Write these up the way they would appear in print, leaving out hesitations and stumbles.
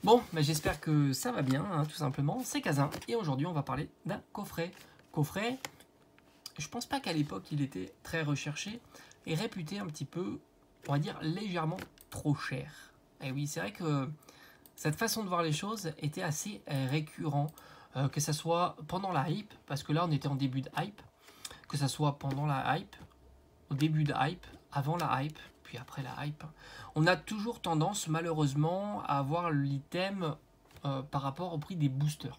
Bon, bah, j'espère que ça va bien, hein, tout simplement. C'est Kazin, et aujourd'hui on va parler d'un coffret. Coffret, je pense pas qu'à l'époque il était très recherché et réputé un petit peu, on va dire, légèrement trop cher. Et oui, c'est vrai que cette façon de voir les choses était assez récurrent, que ça soit pendant la hype, parce que là on était en début de hype, que ça soit pendant la hype, au début de hype, avant la hype, puis après la hype. On a toujours tendance, malheureusement, à avoir l'item par rapport au prix des boosters.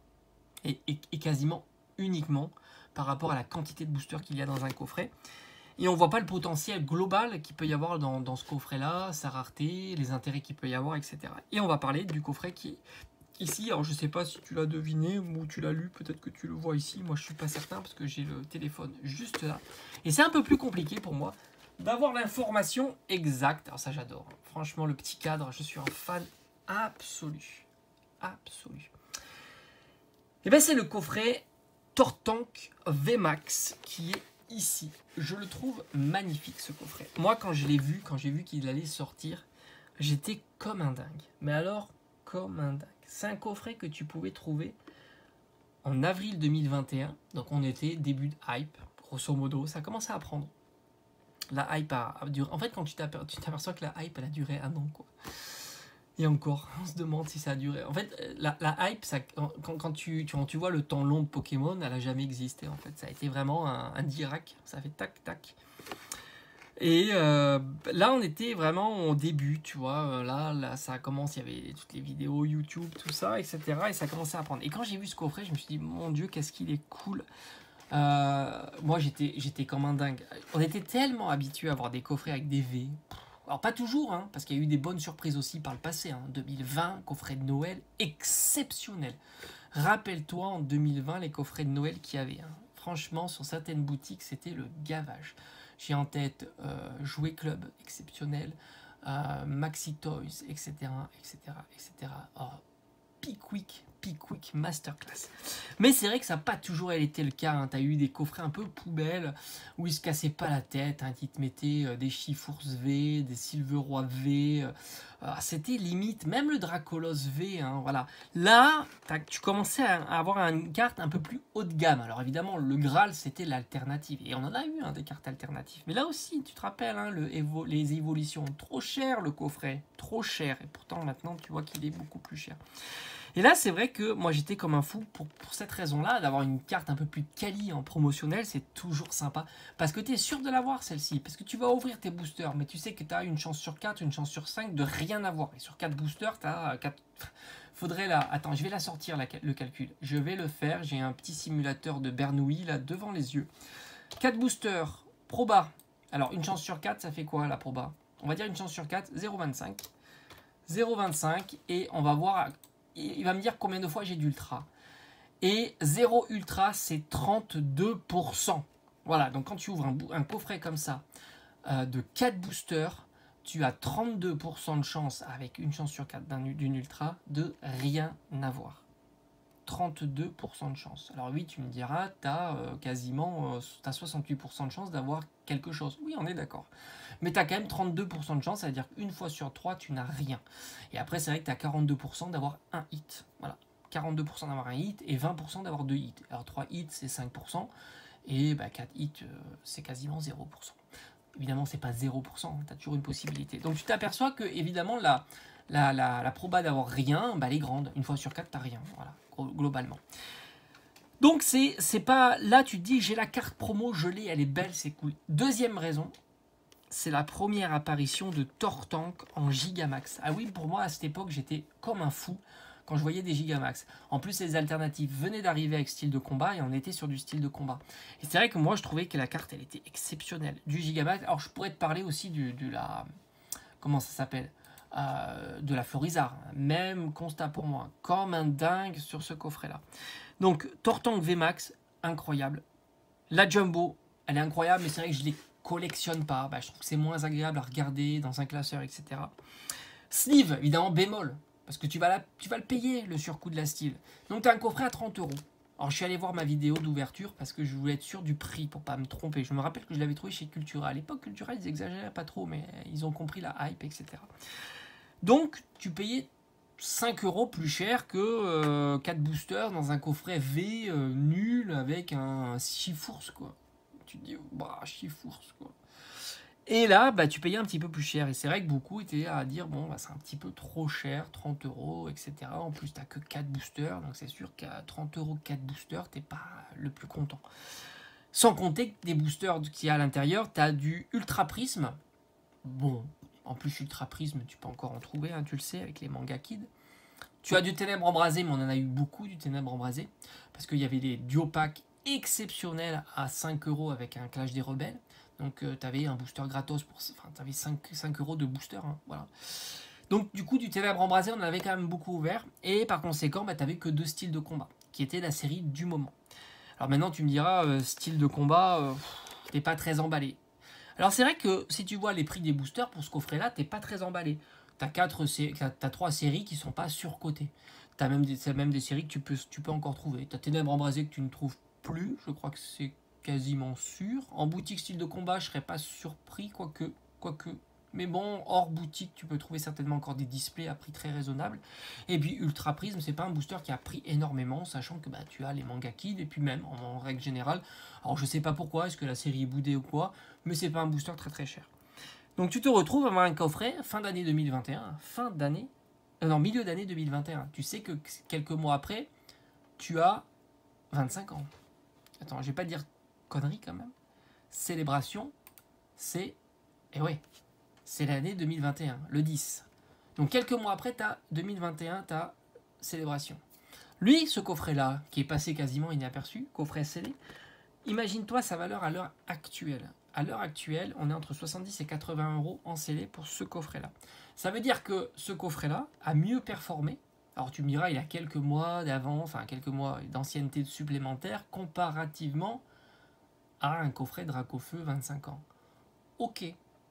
Et quasiment uniquement par rapport à la quantité de boosters qu'il y a dans un coffret. Et on ne voit pas le potentiel global qu'il peut y avoir dans ce coffret-là, sa rareté, les intérêts qu'il peut y avoir, etc. Et on va parler du coffret qui est ici. Alors je ne sais pas si tu l'as deviné ou tu l'as lu, peut-être que tu le vois ici. Moi je ne suis pas certain parce que j'ai le téléphone juste là. Et c'est un peu plus compliqué pour moi d'avoir l'information exacte. Alors ça j'adore. Franchement le petit cadre, je suis un fan absolu. Absolu. Et bien c'est le coffret Tortank VMAX qui est ici. Je le trouve magnifique ce coffret. Moi quand je l'ai vu, quand j'ai vu qu'il allait sortir, j'étais comme un dingue. Mais alors comme un dingue. C'est un coffret que tu pouvais trouver en avril 2021. Donc on était début de hype, grosso modo. Ça commençait à prendre. La hype a duré. En fait, quand tu t'aperçois que la hype, elle a duré un an, quoi. Et encore, on se demande si ça a duré. En fait, la hype, ça, quand tu vois le temps long de Pokémon, elle a jamais existé, en fait. Ça a été vraiment un Dirac. Ça fait tac, tac. Et là, on était vraiment au début, tu vois. Là, ça commence, il y avait toutes les vidéos YouTube, tout ça, etc. Et ça commençait à prendre. Et quand j'ai vu ce coffret, je me suis dit, mon Dieu, qu'est-ce qu'il est cool. Moi, j'étais comme un dingue. On était tellement habitués à avoir des coffrets avec des V. Alors, pas toujours, hein, parce qu'il y a eu des bonnes surprises aussi par le passé. Hein. 2020, coffret de Noël exceptionnel. Rappelle-toi, en 2020, les coffrets de Noël qu'il y avait. Hein. Franchement, sur certaines boutiques, c'était le gavage. J'ai en tête Jouet Club, exceptionnel, Maxi Toys, etc., etc., etc. Oh, Pickwick Masterclass. Mais c'est vrai que ça n'a pas toujours été le cas. Hein. Tu as eu des coffrets un peu poubelles où ils se cassaient pas la tête, hein, qui te mettaient des Chifours V, des Silveroy V. C'était limite, même le Dracolos V. Hein, voilà. Là, tu commençais à avoir une carte un peu plus haut de gamme. Alors évidemment, le Graal, c'était l'alternative. Et on en a eu hein, des cartes alternatives. Mais là aussi, tu te rappelles, hein, les évolutions. Trop cher le coffret. Trop cher. Et pourtant, maintenant, tu vois qu'il est beaucoup plus cher. Et là, c'est vrai que moi, j'étais comme un fou pour cette raison-là, d'avoir une carte un peu plus quali en promotionnel, c'est toujours sympa. Parce que tu es sûr de l'avoir, celle-ci. Parce que tu vas ouvrir tes boosters, mais tu sais que tu as une chance sur 4, une chance sur 5 de rien avoir. Et sur 4 boosters, tu as 4... Faudrait là... Attends, je vais la sortir, le calcul. Je vais le faire. J'ai un petit simulateur de Bernoulli, là, devant les yeux. 4 boosters, proba. Alors, une chance sur 4, ça fait quoi, la proba? On va dire une chance sur 4, 0,25. 0,25, et on va voir... Il va me dire combien de fois j'ai d'ultra. Et 0 ultra, c'est 32%. Voilà, donc quand tu ouvres un coffret comme ça, de 4 boosters, tu as 32% de chance, avec une chance sur 4 d'une ultra, de rien avoir. 32% de chance. Alors oui, tu me diras, tu as quasiment 68% de chance d'avoir quelque chose. Oui, on est d'accord. Mais tu as quand même 32% de chance, ça veut dire qu'une fois sur 3, tu n'as rien. Et après, c'est vrai que tu as 42% d'avoir un hit. Voilà. 42% d'avoir un hit et 20% d'avoir 2 hits. Alors 3 hits, c'est 5%. Et 4 hits, c'est quasiment 0%. Évidemment, c'est pas 0%. Tu as toujours une possibilité. Donc tu t'aperçois que, évidemment, la proba d'avoir rien, elle est grande. Une fois sur 4, tu n'as rien. Voilà, globalement. Donc, c'est pas... Là, tu te dis, j'ai la carte promo, je l'ai, elle est belle, c'est cool. Deuxième raison, c'est la première apparition de Tortank en Gigamax. Ah oui, pour moi, à cette époque, j'étais comme un fou quand je voyais des Gigamax. En plus, les alternatives venaient d'arriver avec style de combat et on était sur du style de combat. Et c'est vrai que moi, je trouvais que la carte, elle était exceptionnelle. Du Gigamax, alors je pourrais te parler aussi de la... Comment ça s'appelle de la Florizard. Même constat pour moi. Comme un dingue sur ce coffret-là. Donc, Tortank VMAX, incroyable. La Jumbo, elle est incroyable, mais c'est vrai que je les collectionne pas. Je trouve que c'est moins agréable à regarder dans un classeur, etc. Sleeve, évidemment, bémol. Parce que tu vas le payer, le surcoût de la style. Donc, tu as un coffret à 30 €. Alors, je suis allé voir ma vidéo d'ouverture parce que je voulais être sûr du prix pour pas me tromper. Je me rappelle que je l'avais trouvé chez Cultura. À l'époque, Cultura, ils exagéraient pas trop, mais ils ont compris la hype, etc. Donc, tu payais 5 € plus cher que 4 boosters dans un coffret V nul avec un chifours, quoi. Tu te dis, bah, chifours, quoi. Et là, bah, tu payais un petit peu plus cher. Et c'est vrai que beaucoup étaient à dire, bon, bah, c'est un petit peu trop cher, 30 €, etc. En plus, tu n'as que 4 boosters. Donc, c'est sûr qu'à 30 € 4 boosters, tu n'es pas le plus content. Sans compter que des boosters qu'il y a à l'intérieur, tu as du Ultra Prisme. Bon, en plus, Ultra Prisme, tu peux encore en trouver, hein, tu le sais, avec les Manga Kids. Tu as du Ténèbres Embrasées, mais on en a eu beaucoup, du Ténèbres Embrasées. Parce qu'il y avait des duo packs exceptionnels à 5 € avec un Clash des Rebelles. Donc, tu avais un booster gratos, enfin, tu avais 5 € de booster. Hein, voilà. Donc, du coup, du Ténèbres Embrasées, on en avait quand même beaucoup ouvert. Et par conséquent, bah, tu n'avais que 2 styles de combat, qui étaient la série du moment. Alors maintenant, tu me diras, style de combat, t'es pas très emballé. Alors, c'est vrai que si tu vois les prix des boosters pour ce coffret-là, t'es pas très emballé. T'as 3 séries qui sont pas surcotées. T'as même des séries que tu peux encore trouver. T'as Ténèbres Embrasées que tu ne trouves plus, je crois que c'est quasiment sûr. En boutique style de combat, je serais pas surpris, quoique. Mais bon, hors boutique, tu peux trouver certainement encore des displays à prix très raisonnable. Et puis Ultra Prism, c'est pas un booster qui a pris énormément, sachant que bah, tu as les Manga Kids, et puis même, en règle générale, alors je sais pas pourquoi, est-ce que la série est boudée ou quoi, mais c'est pas un booster très très cher. Donc tu te retrouves avec un coffret fin d'année 2021, milieu d'année 2021. Tu sais que quelques mois après, tu as 25 ans. Attends, je vais pas dire conneries quand même. Célébration, c'est... Eh ouais, c'est l'année 2021, le 10. Donc quelques mois après, tu as 2021, tu as Célébration. Lui, ce coffret-là, qui est passé quasiment inaperçu, coffret scellé, imagine-toi sa valeur à l'heure actuelle. À l'heure actuelle, on est entre 70 et 80 € en scellé pour ce coffret-là. Ça veut dire que ce coffret-là a mieux performé. Alors tu me diras, il a quelques mois d'avant, enfin quelques mois d'ancienneté supplémentaire comparativement à un coffret Dracofeu 25 ans. Ok.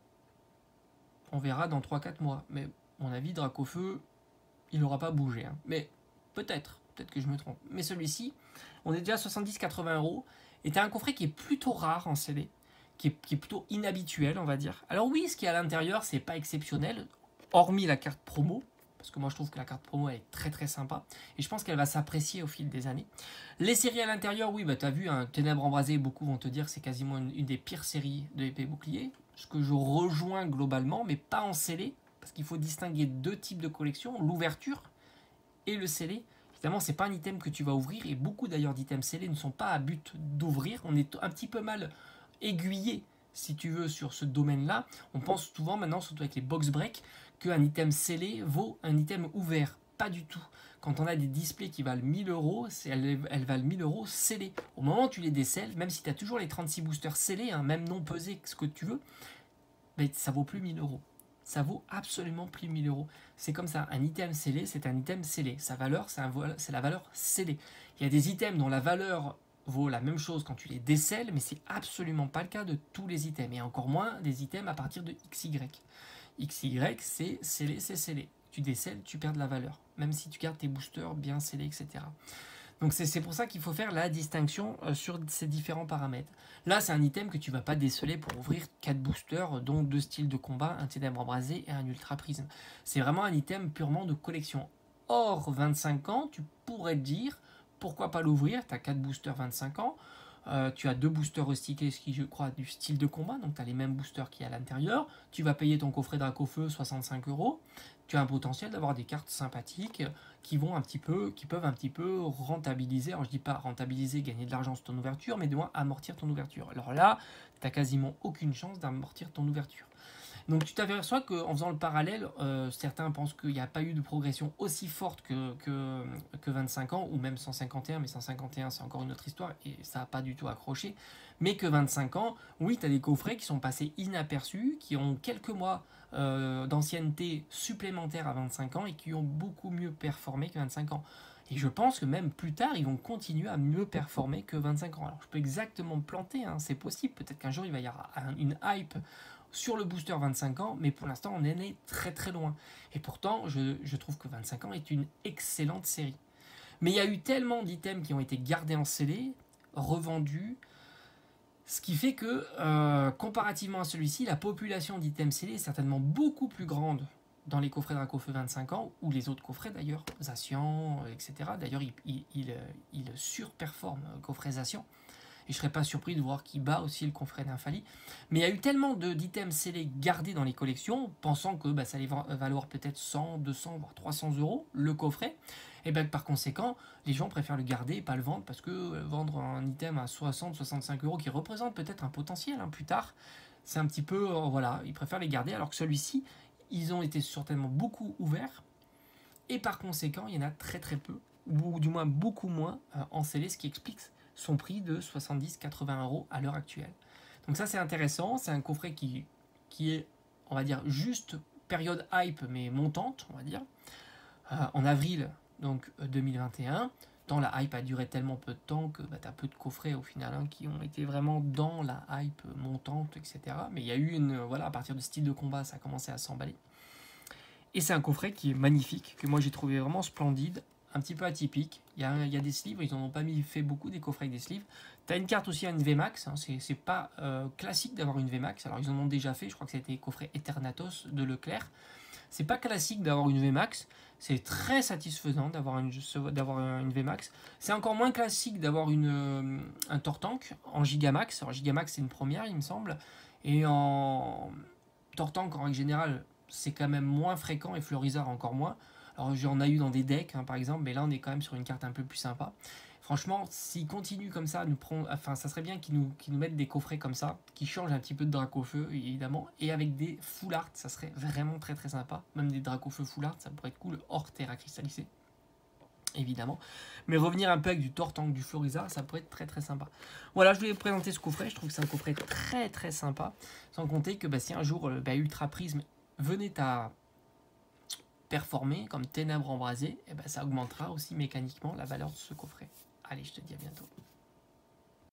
On verra dans 3-4 mois. Mais à mon avis, Dracofeu, il n'aura pas bougé. Hein. Mais peut-être que je me trompe. Mais celui-ci, on est déjà à 70-80 €. Et tu as un coffret qui est plutôt rare en CD. Qui est plutôt inhabituel, on va dire. Alors oui, ce qui est à l'intérieur, c'est pas exceptionnel. Hormis la carte promo. Parce que moi, je trouve que la carte promo, elle est très très sympa. Et je pense qu'elle va s'apprécier au fil des années. Les séries à l'intérieur, oui, bah, tu as vu, un Ténèbres Embrasées, beaucoup vont te dire que c'est quasiment une des pires séries de épée bouclier. Ce que je rejoins globalement, mais pas en scellé. Parce qu'il faut distinguer 2 types de collections. L'ouverture et le scellé. Évidemment, c'est pas un item que tu vas ouvrir. Et beaucoup d'ailleurs d'items scellés ne sont pas à but d'ouvrir. On est un petit peu mal aiguillé, si tu veux, sur ce domaine-là. On pense souvent maintenant, surtout avec les box break, qu'un item scellé vaut un item ouvert. Pas du tout. Quand on a des displays qui valent 1000 €, elles valent 1000 € scellés. Au moment où tu les décèles, même si tu as toujours les 36 boosters scellés, hein, même non pesés, ce que tu veux, ben, ça vaut plus 1000 €. Ça vaut absolument plus 1000 €. C'est comme ça, un item scellé, c'est un item scellé. Sa valeur, c'est la valeur scellée. Il y a des items dont la valeur vaut la même chose quand tu les décèles, mais c'est absolument pas le cas de tous les items, et encore moins des items à partir de XY. XY, c'est scellé, c'est scellé. Tu décèles, tu perds de la valeur, même si tu gardes tes boosters bien scellés, etc. Donc c'est pour ça qu'il faut faire la distinction sur ces différents paramètres. Là, c'est un item que tu ne vas pas déceler pour ouvrir 4 boosters, dont 2 styles de combat, un Ténèbres Embrasées et un Ultra Prism. C'est vraiment un item purement de collection. Hors 25 ans, tu pourrais te dire, pourquoi pas l'ouvrir, tu as 4 boosters 25 ans, tu as 2 boosters recyclés, ce qui je crois du style de combat, donc tu as les mêmes boosters qu'il y a à l'intérieur, tu vas payer ton coffret Dracofeu 65 €, tu as un potentiel d'avoir des cartes sympathiques qui peuvent un petit peu rentabiliser, alors je dis pas rentabiliser, gagner de l'argent sur ton ouverture, mais de moins amortir ton ouverture. Alors là, tu n'as quasiment aucune chance d'amortir ton ouverture. Donc tu t'aperçois qu'en faisant le parallèle, certains pensent qu'il n'y a pas eu de progression aussi forte que 25 ans, ou même 151, mais 151 c'est encore une autre histoire, et ça n'a pas du tout accroché, mais que 25 ans, oui, tu as des coffrets qui sont passés inaperçus, qui ont quelques mois d'ancienneté supplémentaire à 25 ans, et qui ont beaucoup mieux performé que 25 ans. Et je pense que même plus tard, ils vont continuer à mieux performer que 25 ans. Alors je peux exactement me planter, hein, c'est possible, peut-être qu'un jour il va y avoir une hype sur le booster 25 ans, mais pour l'instant on en est très très loin. Et pourtant, je trouve que 25 ans est une excellente série. Mais il y a eu tellement d'items qui ont été gardés en scellé, revendus, ce qui fait que, comparativement à celui-ci, la population d'items scellés est certainement beaucoup plus grande dans les coffrets Dracofeu 25 ans, ou les autres coffrets d'ailleurs, Zacian, etc. D'ailleurs, il surperforme le coffret Zacian. Et je ne serais pas surpris de voir qu'il bat aussi le coffret d'Infali. Mais il y a eu tellement d'items scellés gardés dans les collections, pensant que ça allait valoir peut-être 100, 200, voire 300 euros le coffret. Et bien par conséquent, les gens préfèrent le garder et pas le vendre, parce que vendre un item à 60, 65 euros qui représente peut-être un potentiel plus tard, c'est un petit peu, voilà, ils préfèrent les garder, alors que celui-ci, ils ont été certainement beaucoup ouverts. Et par conséquent, il y en a très très peu, ou du moins beaucoup moins en scellé, ce qui explique son prix de 70-80 euros à l'heure actuelle. Donc ça c'est intéressant, c'est un coffret qui est, on va dire, juste période hype mais montante, on va dire, en avril donc 2021. Dans la hype a duré tellement peu de temps que tu as peu de coffrets au final qui ont été vraiment dans la hype montante, etc. Mais il y a eu voilà, à partir de style de combat, ça a commencé à s'emballer. Et c'est un coffret qui est magnifique, que moi j'ai trouvé vraiment splendide, un petit peu atypique. Il y a des sleeves, ils n'en ont pas fait beaucoup des coffrets avec des sleeves. Tu as une carte aussi à une VMAX, c'est pas classique d'avoir une VMAX. Alors ils en ont déjà fait, je crois que c'était coffret Eternatos de Leclerc. C'est pas classique d'avoir une VMAX, c'est très satisfaisant d'avoir une VMAX. C'est encore moins classique d'avoir un Tortank en Gigamax. Alors Gigamax c'est une première il me semble, et en Tortank en règle générale c'est quand même moins fréquent, et Florizard encore moins. Alors j'en ai eu dans des decks par exemple, mais là on est quand même sur une carte un peu plus sympa. Franchement, s'ils continuent comme ça, ça serait bien qu'ils nous mettent des coffrets comme ça, qui changent un petit peu de Dracofeu évidemment, et avec des full art, ça serait vraiment très très sympa. Même des Dracofeu full art, ça pourrait être cool, hors terre cristallisé, évidemment. Mais revenir un peu avec du Tortank, du Florizard, ça pourrait être très très sympa. Voilà, je voulais vous présenter ce coffret, je trouve que c'est un coffret très très sympa. Sans compter que si un jour Ultra Prism venait à performer comme Ténèbres Embrasées, ça augmentera aussi mécaniquement la valeur de ce coffret. Allez, je te dis à bientôt.